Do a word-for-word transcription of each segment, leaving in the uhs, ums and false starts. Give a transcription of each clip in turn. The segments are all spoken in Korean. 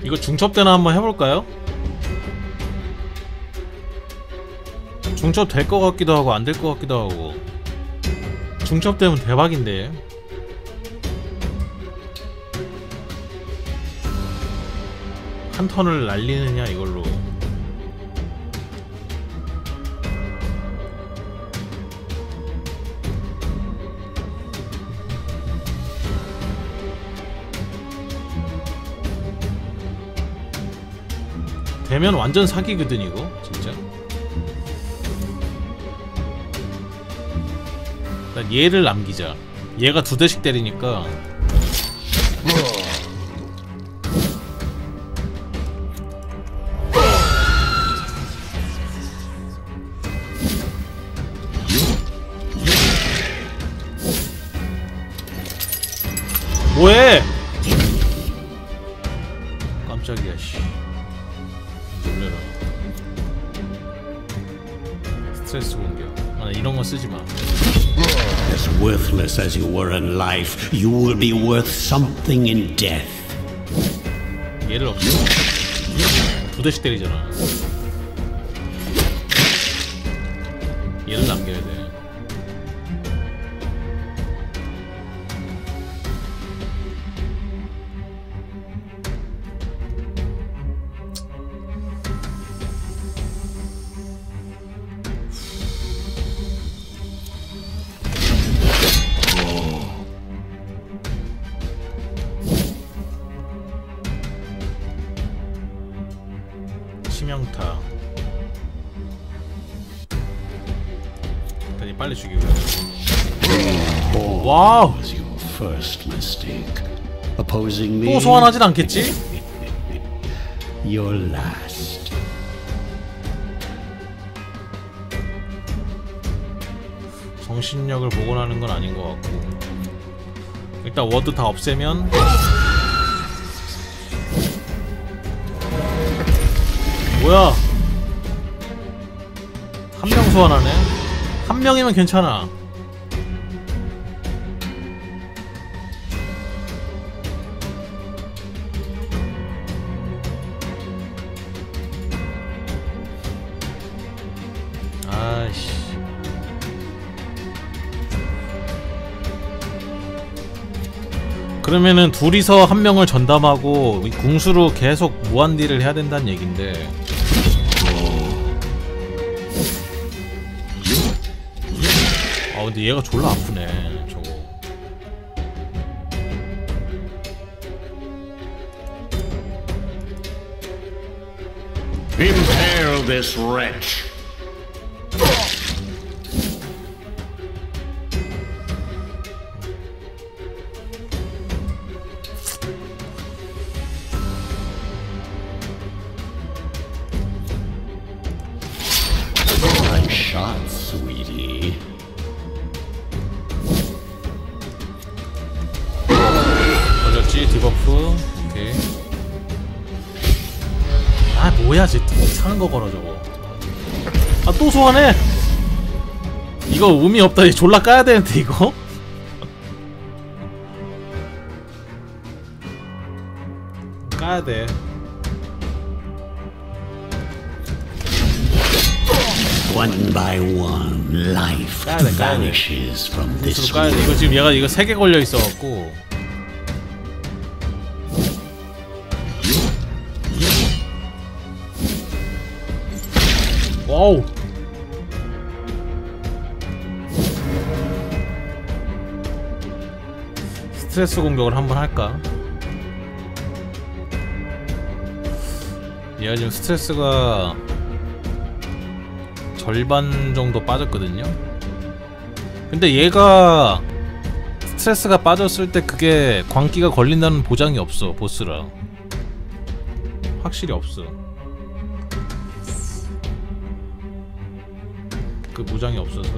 이거 중첩 때나 한번 해볼까요? 중첩 될 것 같기도 하고 안 될 것 같기도 하고. 중첩 되면 대박인데. 한 턴을 날리느냐 이걸로. 되면 완전 사기거든 이거 진짜. 일단 얘를 남기자. 얘가 두 대씩 때리니까. 뭐해? 깜짝이야 씨. 놀래라. 스트레스 공격. 아, 이런 거 쓰지 마. As worthless as you were in life, you will be worth something in death. 얘를 없애. 두 대씩 때리잖아. 얘를 남겨야 돼. 치명타. 일단 빨리 죽이고. 와우. 또 소환하진 않겠지? Your last. 정신력을 복원하는 건 아닌 것 같고. 일단 워드 다 없애면. 뭐야? 한 명 소환하네? 한 명이면 괜찮아. 아이씨. 그러면은 둘이서 한 명을 전담하고 궁수로 계속 무한딜을 해야 된다는 얘긴데. 아 근데 얘가 졸라 아프네 저거. Impale this wretch. Nice shot, sweetie. 걸렸지? 디버프. 오케이. 아 뭐야 쟤 이상한 거 걸어 저거. 아 또 소환해. 이거 의미 없다. 얘 졸라 까야 되는데 이거. 까야 돼. One by one, life 까야 돼, 까야 돼. vanishes from this 까야 돼. 이거 지금 얘가 이거 세 개 걸려 있어갖고. 와우. 스트레스 공격을 한번 할까? 얘가 지금 스트레스가 절반 정도 빠졌거든요? 근데 얘가 스트레스가 빠졌을 때 그게 광기가 걸린다는 보장이 없어, 보스라. 확실히 없어. 그 보장이 없어서.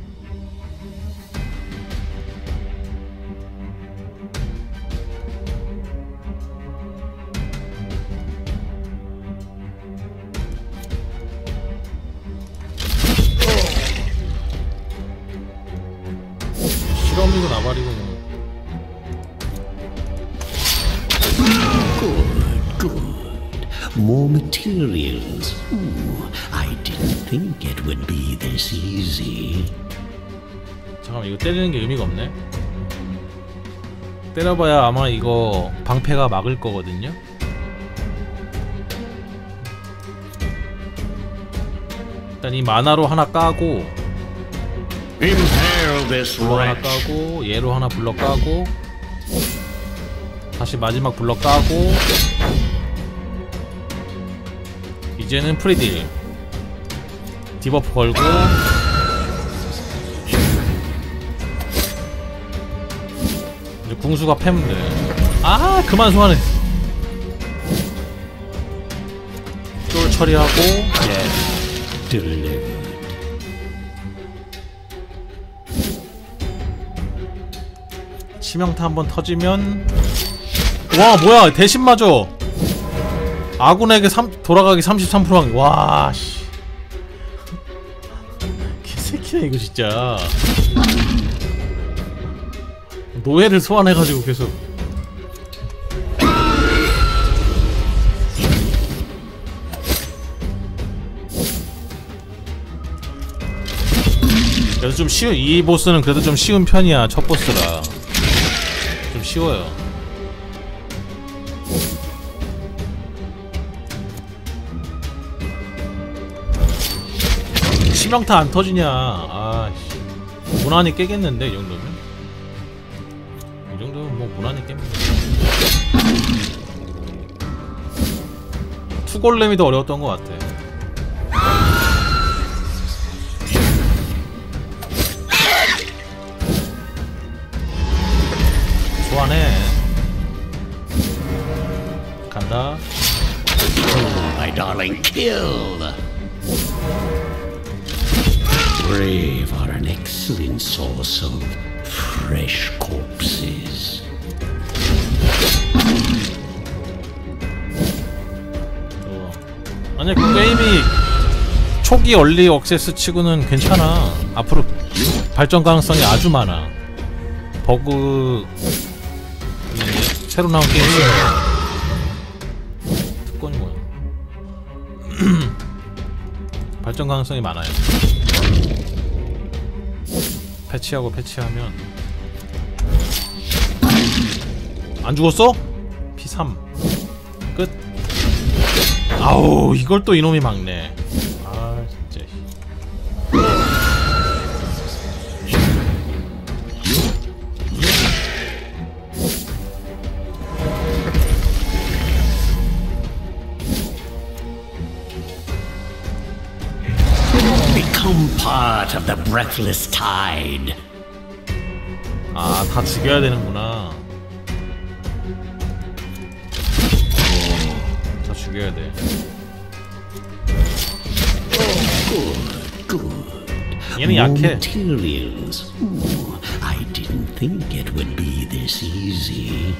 실험이고 나발이고 뭐. Good, good. more materials. Ooh, I didn't think it would be this easy. 잠깐만, 이거 때리는 게 의미가 없네. 때려봐야 아마 이거 방패가 막을 거거든요. 일단 이 만화로 하나 까고, Impale this 블럭 하나 wretch. 까고, 얘로 하나 블럭 까고, 다시 마지막 블럭 까고, 이제는 프리딜 디버프 걸고, 이제 궁수가 패면 돼. 아, 그만 소환해. 쫄 처리하고, 예. Delivered. 치명타 한번 터지면, 와 뭐야, 대신 맞아. 아군에게 삼, 돌아가기 삼십삼 퍼센트 확률. 와 씨, 개새끼야 이거 진짜. 노예를 소환해가지고 계속. 그래도 좀 쉬운, 이 보스는 그래도 좀 쉬운 편이야. 첫 보스라 좀 쉬워요. 치명타 안 터지냐. 아씨, 무난히 깨겠는데 이 정도면. 이 정도면 뭐 무난히 깹니다. 투골렘이 더 어려웠던 것 같아. 소환해. 간다. My darling, kill. Brave are an excellent source of fresh corpses. 어. 아니 그 게임이 초기 얼리 억세스 치고는 괜찮아. 앞으로 발전 가능성이 아주 많아. 버그 새로 나온 게임이야. 특권이 뭐야? 발전 가능성이 많아요. 패치하고 패치하면. 안 죽었어? 피 삼 끝. 아우, 이걸 또 이놈이 막네. 아 진짜. Become part of the breathless tide. 아, 다 죽여야 되는구나. 다 죽여야 돼. Good, good. 얘는 More 약해. materials. Ooh, I didn't think it would be this easy.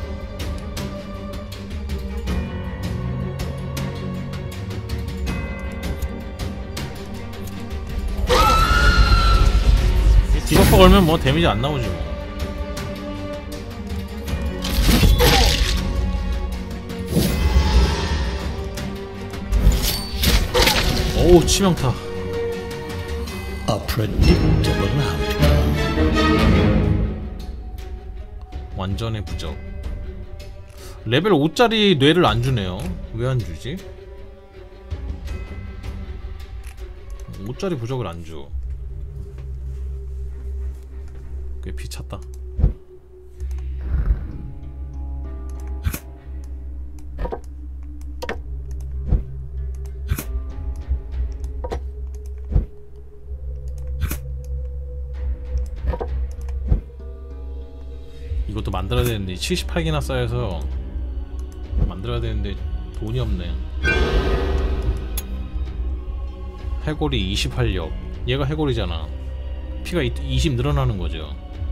디버퍼 걸면 뭐 데미지 안 나오지 뭐. 오우, 치명타. A predictable outcome. 완전의 부적. 레벨 오짜리 뇌를 안 주네요. 왜 안 주지? 오짜리 부적을 안 줘. 꽤 피 찼다. 이것도 만들어야 되는데 칠십팔 개나 쌓여서 만들어야 되는데 돈이 없네. 해골이 이십팔 력. 얘가 해골이잖아. 피가 이십 늘어나는 거죠.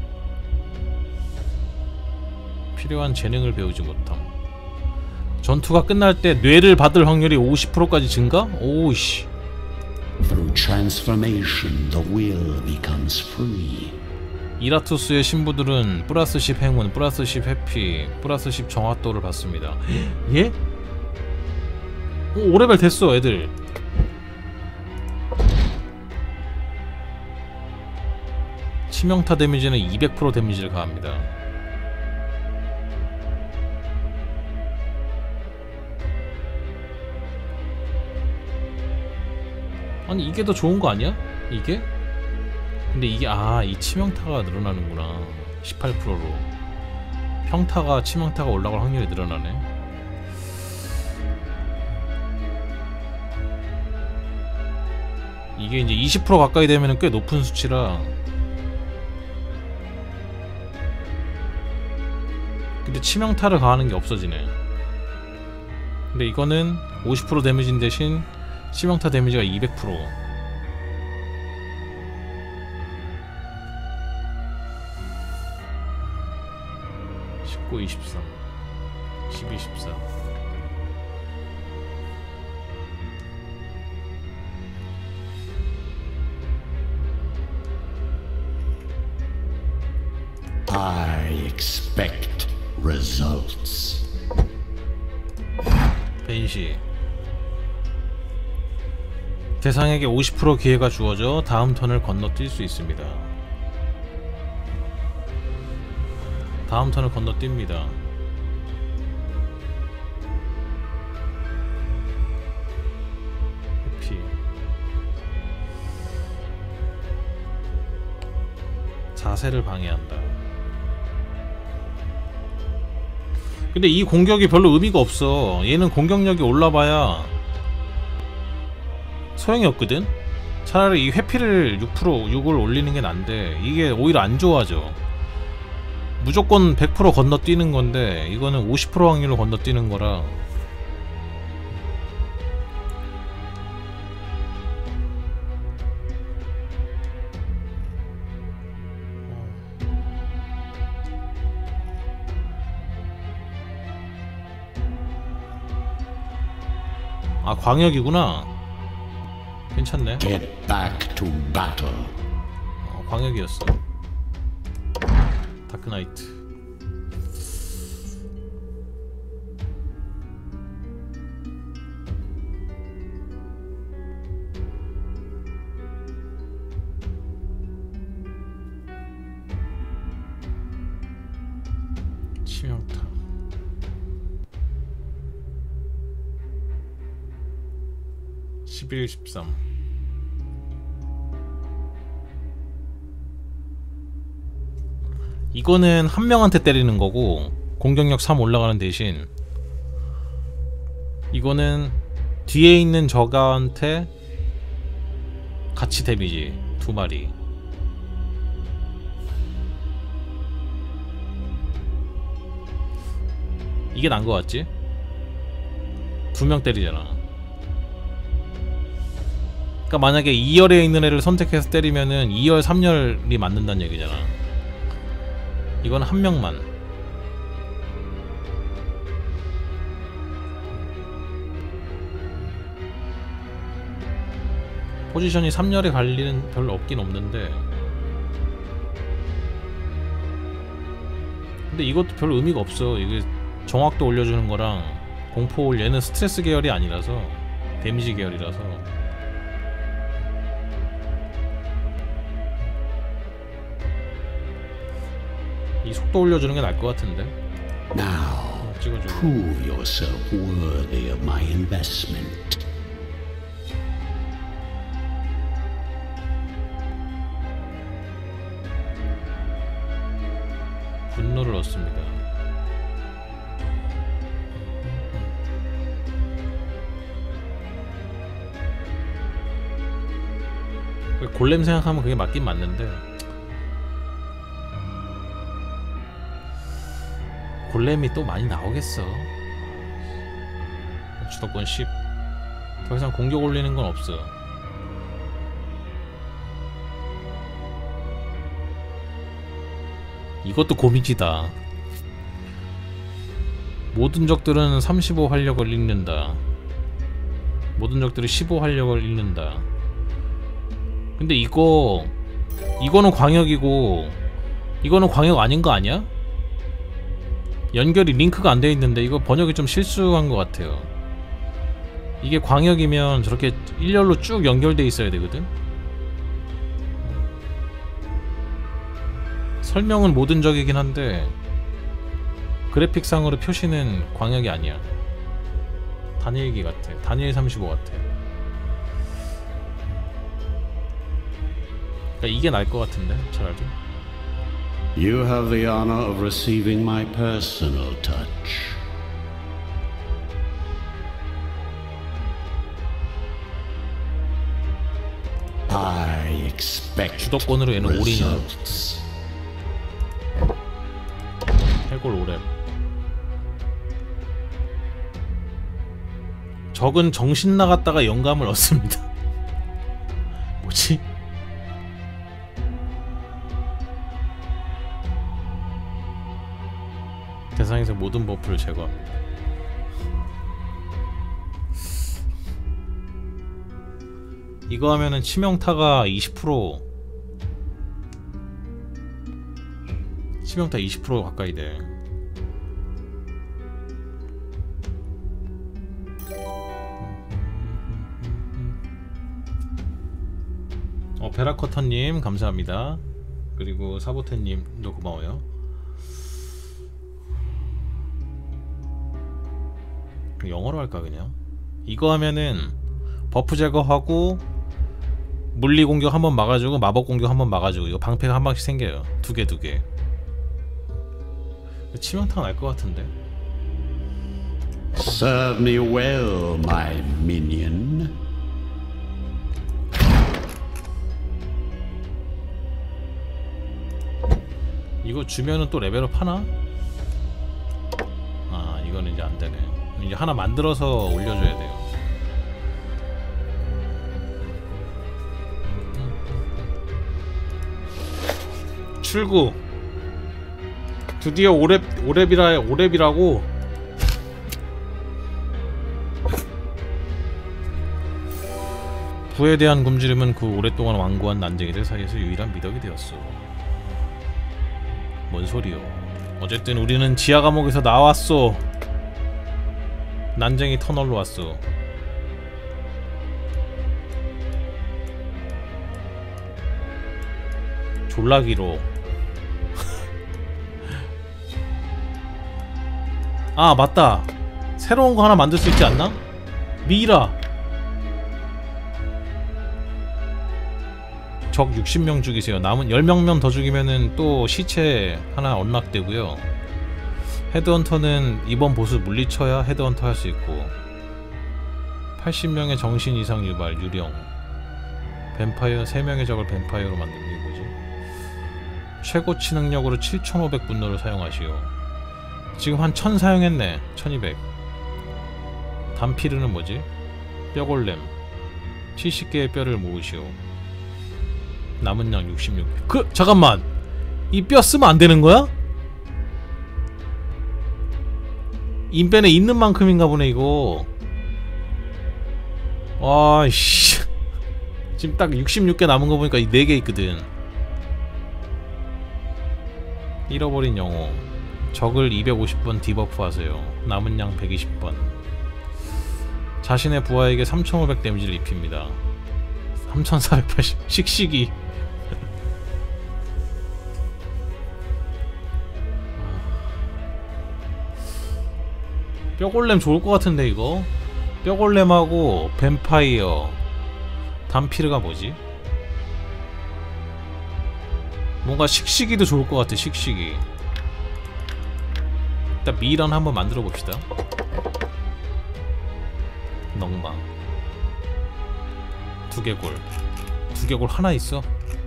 필요한 재능을 배우지 못함. 전투가 끝날 때 뇌를 받을 확률이 오십 퍼센트까지 증가? 오우씨. Through transformation, the will becomes free. 이라투스의 신부들은 플러스 십 행운, 플러스 십 회피, 플러스 십 정확도를 받습니다. 예? 오, 오 레벨 됐어 애들. 치명타 데미지는 이백 퍼센트 데미지를 가합니다. 아니 이게 더 좋은 거 아니야? 이게? 근데 이게 아 이 치명타가 늘어나는구나. 십팔 퍼센트로 평타가 치명타가 올라갈 확률이 늘어나네. 이게 이제 이십 퍼센트 가까이 되면 꽤 높은 수치라. 근데 치명타를 가하는 게 없어지네. 근데 이거는 오십 퍼센트 데미지인 대신 치명타 데미지가 이백 퍼센트. 십구, 이십삼, 십이, 십사. I expect results. 벤시. 대상에게 오십 퍼센트 기회가 주어져 다음 턴을 건너뛸 수 있습니다. 다음 턴을 건너뜁니다. 해피. 자세를 방해한다. 근데 이 공격이 별로 의미가 없어. 얘는 공격력이 올라봐야 소용이 없거든? 차라리 이 회피를 육 퍼센트, 육을 올리는 게 난데 이게 오히려 안 좋아져. 무조건 백 퍼센트 건너뛰는 건데 이거는 오십 퍼센트 확률로 건너뛰는 거라. 아 광역이구나. 괜찮네. Get back to battle. 어, 광역이었어. 다크나이트. 치명타. 십일, 십삼. 이거는 한 명한테 때리는 거고 공격력 삼 올라가는 대신 이거는 뒤에 있는 적한테 같이 데미지 두 마리. 이게 난 거 같지? 두 명 때리잖아. 그러니까 만약에 이 열에 있는 애를 선택해서 때리면은 이 열, 삼 열이 맞는다는 얘기잖아. 이건 한 명만. 포지션이 삼 열에 갈 일은 별로 없긴 없는데 근데 이것도 별로 의미가 없어. 이게 정확도 올려주는 거랑 공포 올 얘는 스트레스 계열이 아니라서 데미지 계열이라서 이 속도 올려주는 게 나을 것 같은데. Now, prove yourself worthy of my investment. 분노를 얻습니다. 골렘 생각하면 그게 맞긴 맞는데 골렘이 또 많이 나오겠어. 주도권 십. 더 이상 공격 올리는 건 없어. 이것도 고민이다. 모든 적들은 삼십오 활력을 잃는다. 모든 적들이 십오 활력을 잃는다. 근데 이거 이거는 광역이고 이거는 광역 아닌 거 아니야? 연결이 링크가 안 돼 있는데 이거 번역이 좀 실수한 것 같아요. 이게 광역이면 저렇게 일렬로 쭉 연결돼 있어야 되거든. 설명은 모든 적이긴 한데 그래픽상으로 표시는 광역이 아니야. 단일기 같아. 단일 삼십오 같아. 그러니까 이게 나을 것 같은데 차라리. You have the honor of receiving my personal touch. I expect 주도권으로 얘는 올인이야. results. 해골 오랩. 적은 정신 나갔다가 영감을 얻습니다. 뭐지? 대상에서 모든 버프를 제거합니다. 이거 하면은 치명타가 이십 퍼센트 치명타 이십 퍼센트 가까이 돼. 어, 베라커터님 감사합니다. 그리고 사보테님도 고마워요. 영어로 할까 그냥? 이거 하면은 버프 제거하고 물리 공격 한번 막아주고 마법 공격 한번 막아주고 이거 방패가 한 방씩 생겨요. 두 개 두 개. 치명타 날 것 같은데. Serve me well, my minion. 이거 주면은 또 레벨업 하나? 아 이거는 이제 안 되네. 이제 하나 만들어서 올려줘야 돼요. 출구. 드디어 오랩 오랩이라 오랩이라고. 부에 대한 굶주림은 그 오랫동안 완고한 난쟁이들 사이에서 유일한 미덕이 되었어. 뭔 소리요? 어쨌든 우리는 지하 감옥에서 나왔어. 난쟁이 터널로 왔어. 졸라기로. 아 맞다. 새로운 거 하나 만들 수 있지 않나? 미이라. 적 육십 명 죽이세요. 남은 열 명만 더 죽이면은 또 시체 하나 언락되고요. 헤드헌터는 이번 보스 물리쳐야 헤드헌터 할 수 있고, 팔십 명의 정신 이상 유발 유령, 뱀파이어 세 명의 적을 뱀파이어로 만드는 게 뭐지? 최고치 능력으로 칠천오백 분노를 사용하시오. 지금 한 천 사용했네. 천이백. 단피르는 뭐지? 뼈골렘 칠십 개의 뼈를 모으시오. 남은 양 육십육. 그 잠깐만, 이 뼈 쓰면 안 되는 거야? 인벤에 있는 만큼인가 보네 이거. 와이씨. 지금 딱 육십육 개 남은 거 보니까 이 네 개 있거든. 잃어버린 영웅. 적을 이백오십 번 디버프 하세요. 남은 양 백이십 번. 자신의 부하에게 삼천오백 데미지를 입힙니다. 삼천사백팔십. 씩씩이. 뼈골렘 좋을 것 같은데 이거? 뼈골렘하고 뱀파이어 단피르가 뭐지? 뭔가 씩씩이도 좋을 것 같아. 씩씩이. 일단 미란 한번 만들어 봅시다. 넝망 두개골. 두개골 하나 있어?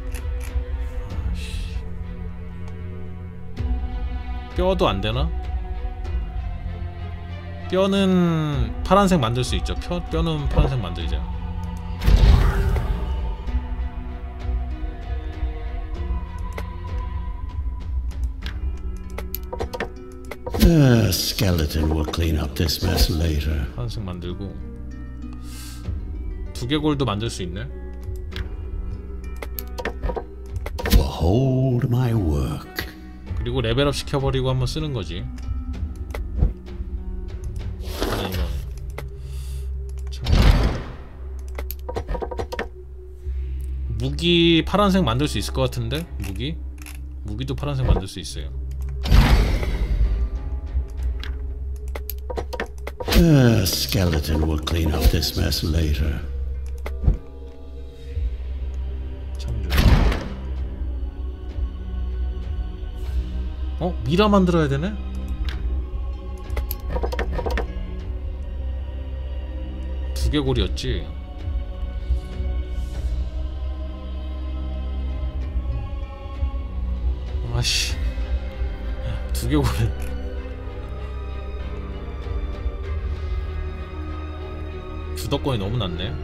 아씨. 뼈도 안 되나? 뼈는 파란색 만들 수 있죠. 뼈, 뼈는 파란색 만들자. The skeleton will clean up this mess later. 파란색 만들고, 두개골도 만들 수 있네. Behold my work. 그리고 레벨업 시켜버리고 한번 쓰는 거지. 아니 이건 참. 무기 파란색 만들 수 있을 것 같은데? 무기? 무기도 파란색 만들 수 있어요. A skeleton will clean up this mess later. 창조. 어? 미라 만들어야 되네? 두개골이었지. 아씨, 두개골은 주도권이 너무 낮네.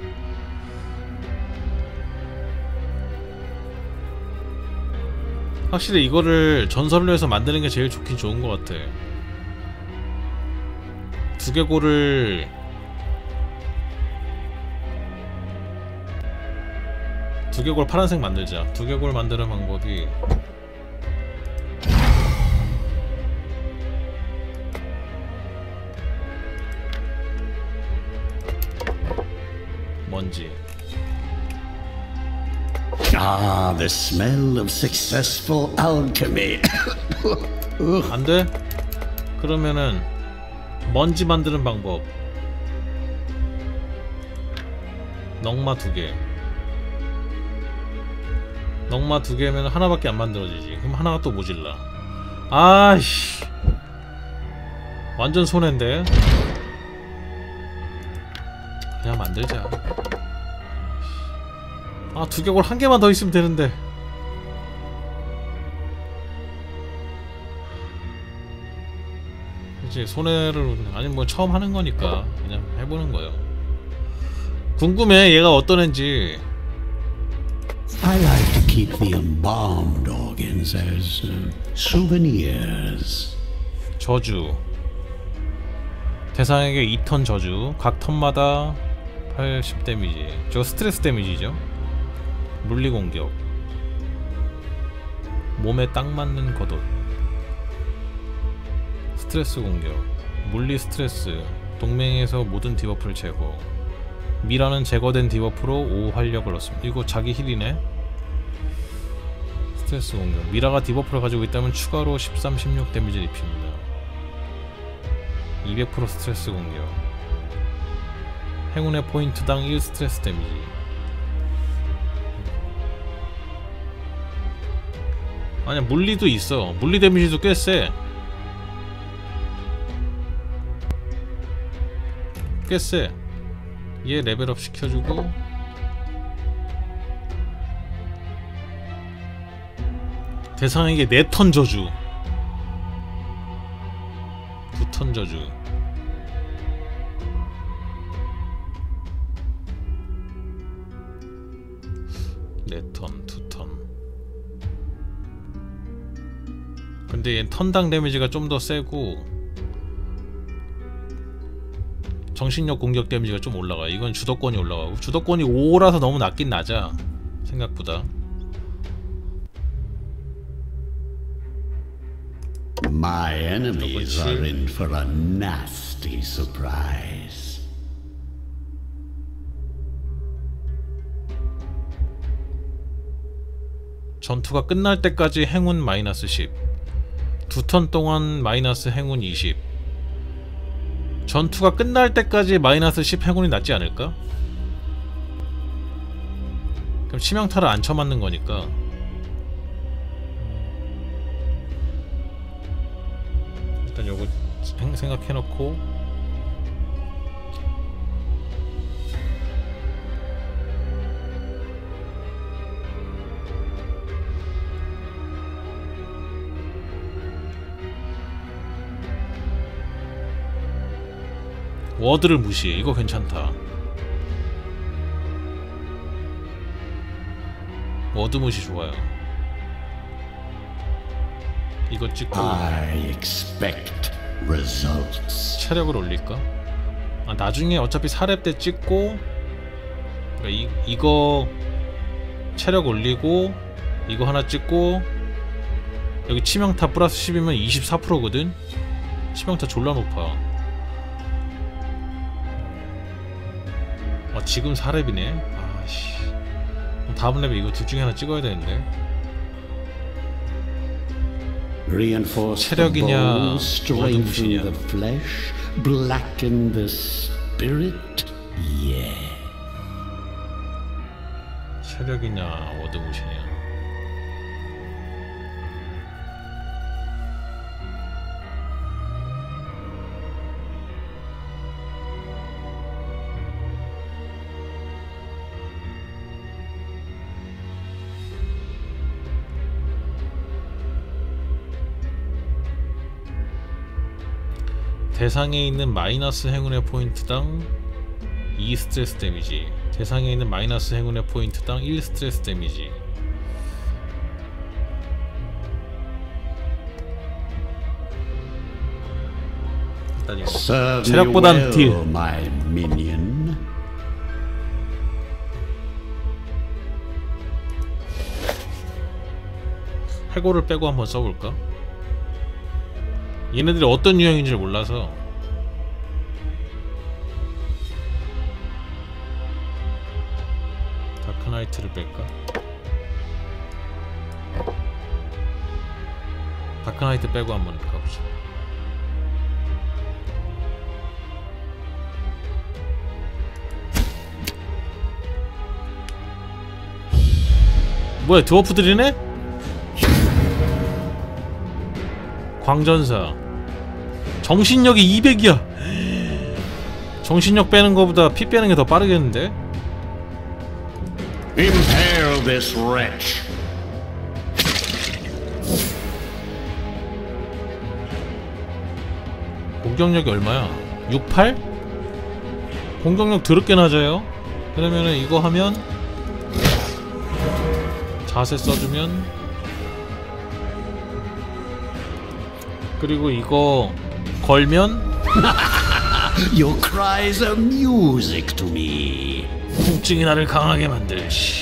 확실히 이거를 전설로 해서 만드는 게 제일 좋긴 좋은 것 같아. 두개골을 두개골 파란색 만들자. 두개골 만드는 방법이 뭔지. Ah, the smell of successful alchemy. 안 돼? 그러면은 먼지 만드는 방법. 넝마 두 개. 넝마 두 개면 하나밖에 안 만들어지지. 그럼 하나가 또 모질라. 아이씨, 완전 손해인데. 그냥 만들자. 아, 두개골 한 개만 더 있으면 되는데. 그치, 손해를. 아니 뭐 처음 하는 거니까 그냥 해보는 거예요. 궁금해, 얘가 어떤 애인지. I like to keep the embalmed organs as uh, souvenirs. 저주. 대상에게 이 턴 저주. 각 턴마다 팔십 데미지. 저거 스트레스 데미지죠. 물리 공격. 몸에 딱 맞는 겉옷. 스트레스 공격. 물리 스트레스. 동맹에서 모든 디버프를 제거. 미라는 제거된 디버프로 오 활력을 얻습니다. 이거 자기 힐이네. 스트레스 공격. 미라가 디버프를 가지고 있다면 추가로 십삼, 십육 데미지를 입힙니다. 이백 퍼센트 스트레스 공격. 행운의 포인트당 일 스트레스 데미지. 아니야, 물리도 있어. 물리 데미지도 꽤 세. 꽤 세. 얘 레벨업 시켜주고. 대상에게 네 턴 저주. 두 턴 저주. 네 턴, 두 턴. 근데 얘 턴당 데미지가 좀 더 세고 정신력 공격 데미지가 좀 올라가. 이건 주도권이 올라가고. 주도권이 오라서 너무 낮긴 낮아, 생각보다. My enemies are in for a nasty surprise. 전투가 끝날 때까지 행운 마이너스 십. 두 턴 동안 마이너스 행운 이십. 전투가 끝날 때까지 마이너스 십 행운이 낫지 않을까? 그럼 치명타를 안 쳐맞는 거니까. 일단 요거 생각해놓고. 워드를 무시해. 이거 괜찮다. 워드 무시 좋아요. 이거 찍고 I expect results. 체력을 올릴까? 아, 나중에 어차피 사 렙 때 찍고. 그러니까 이, 이거 체력 올리고 이거 하나 찍고 여기 치명타 플러스 십이면 이십사 퍼센트거든? 치명타 졸라 높아. 아, 지금 사 렙이네. 아씨, 다음 랩에 이거 둘 중에 하나 찍어야 되는데. Reinforce the 체력이냐, bones, strengthen 어둠신이야. the flesh, blacken the spirit. Yeah. 체력이냐 어드무시냐. 대상에 있는 마이너스 행운의 포인트당 이 스트레스 데미지, 대상에 있는 마이너스 행운의 포인트당 일 스트레스 데미지. 일단 이거 Serve me 체력보단 well, 딜. my minion. 해골을 빼고 한번 써볼까? 얘네들이 어떤 유형인지 몰라서. 다크나이트를 뺄까? 다크나이트 빼고 한번 가보자. 뭐야, 드워프들이네? 광전사. 정신력이 이백이야. 정신력 빼는 거보다 피 빼는 게 더 빠르겠는데? Impale this wretch. 공격력이 얼마야? 육십팔? 공격력 더럽게 낮아요. 그러면은 이거 하면 자세 써주면, 그리고 이거 걸면 Your cries are music to me. 통증이 나를 강하게 만들지.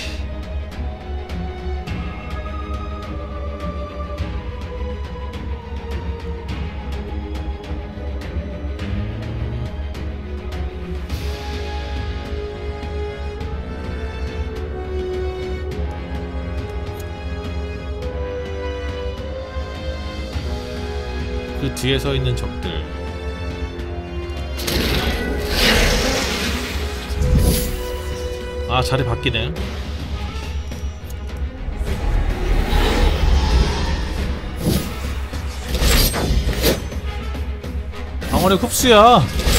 그 뒤에 서 있는 적들. 아, 자리 바뀌네. 방어력 흡수야.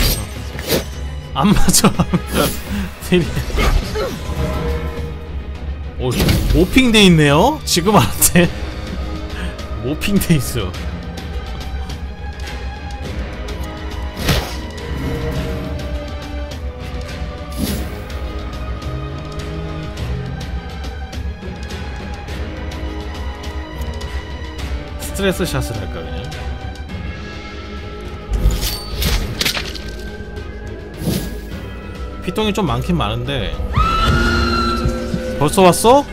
안 맞아. 오, 모핑돼 있네요? 지금 알았대. 모핑돼 있어. 스트레스 샷을 할까 그냥? 피똥이 좀 많긴 많은데. 벌써 왔어?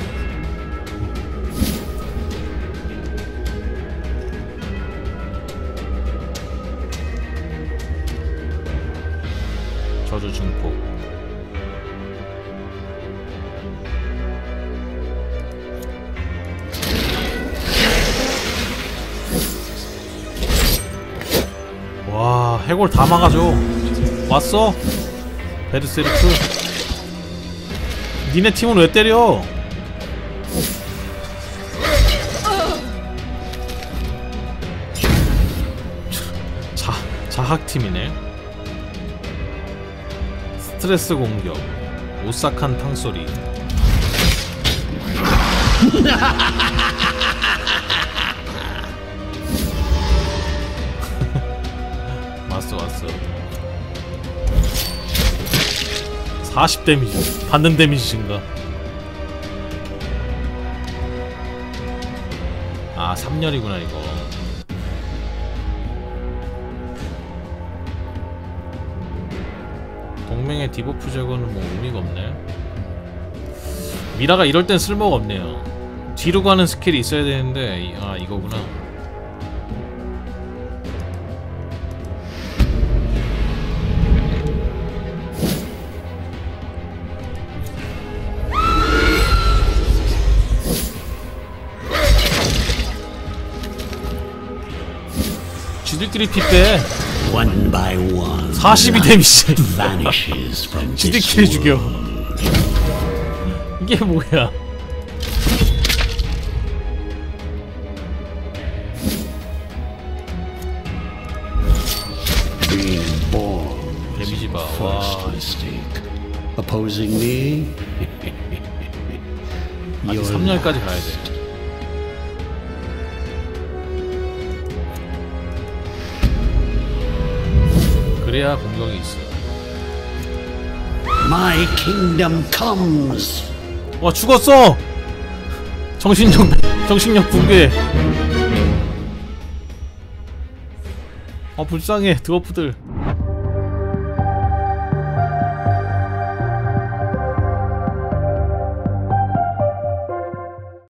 저주 증폭. 와, 해골 다 막아줘. 왔어? 베르세르크. 니네 팀은 왜 때려? 자, 자학팀이네. 스트레스 공격, 오싹한 탕소리. 왔어 왔어. 사십 데미지. 받는 데미지 증가. 아, 삼 열이구나 이거. 동맹의 디버프 제거는 뭐 의미가 없네. 미라가 이럴 땐 쓸모가 없네요. 뒤로 가는 스킬이 있어야 되는데. 이, 아, 이거구나. 지들끼리 피 빼. One by one, 사십이 데미지. vanishes from this 지들끼리 죽여. world. 이게 뭐야? Being born 데미지 봐. first 와. mistake. Opposing me? 아직 You're 삼 열까지 가야 돼. 그래야 공격이 있어. My kingdom comes. 와 죽었어. 정신력 정신력 붕괴. 아 불쌍해 드워프들.